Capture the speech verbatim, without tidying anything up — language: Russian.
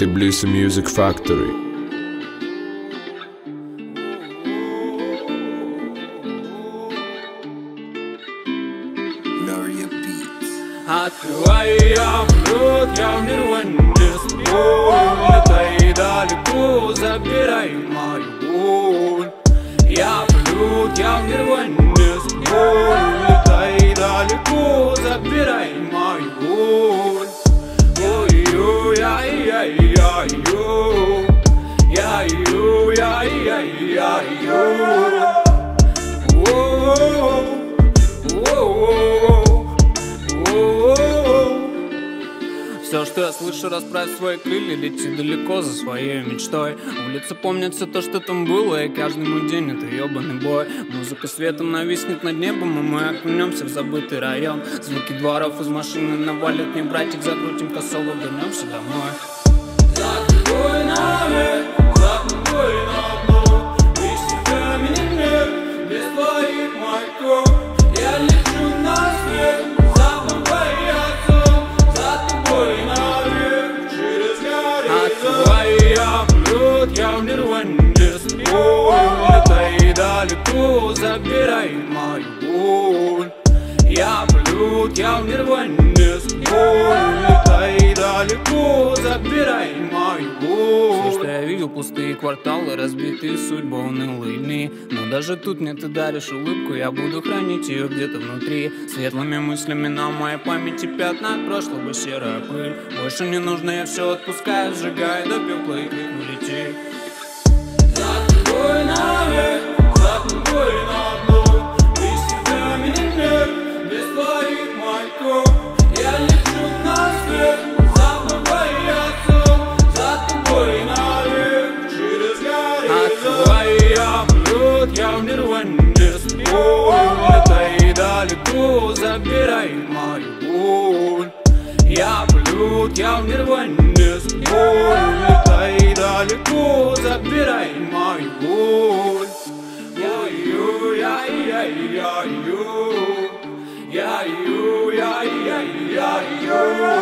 Tbilisi Music Factory. Открывай я вход, я в мир вандерству. Летай далеко, забирай мою боль. Я плют, я в мир вандерству. Летай далеко, забирай мою боль. Ой-ой, яй-яй-яй-ой, яй-ой, яй-яй-яй-ой. Все, что я слышу, расправь свои крылья, лети далеко за своей мечтой. Улицы помнят все то, что там было, и каждый мой день это ебаный бой. Музыка светом нависнет над небом, и мы окунемся в забытый район. Звуки дворов из машины навалят мне, братик, закрутим косово, вернемся домой. За тобой навек, за тобой на дно. Без тебя меня нет, без твоих маяков. Я лечу на свет, за тобой отцом, за тобой навек, через горизонт. Я плют, я в мир вандерству. Летай далеко, забирай мою боль. Я плют, я в мир вандерству. Летай далеко, забирай мою боль. Все, что я видел, пустые кварталы, разбитые судьбы, унылые дни. Но даже тут мне ты даришь улыбку, я буду хранить ее где-то внутри. Светлыми мыслями на моей памяти пятна от прошлого серая пыль. Больше не нужно, я все отпускаю, сжигаю до пепла и крикну: лети. За тобой навек, за тобой на дно. Без тебя меня нет, без твоих маяков. Я лечу на свет, за тобой отцом, за тобой навек, через горизонт. Открывай я плют, я в мир вандерству. Летай далеко, забирай мою боль. Я плют, я в мир вандерству. Летай далеко, забирай мою боль. Ой-ой, яй-яй-яй-ой, яй-ой, яй-яй-яй-ой.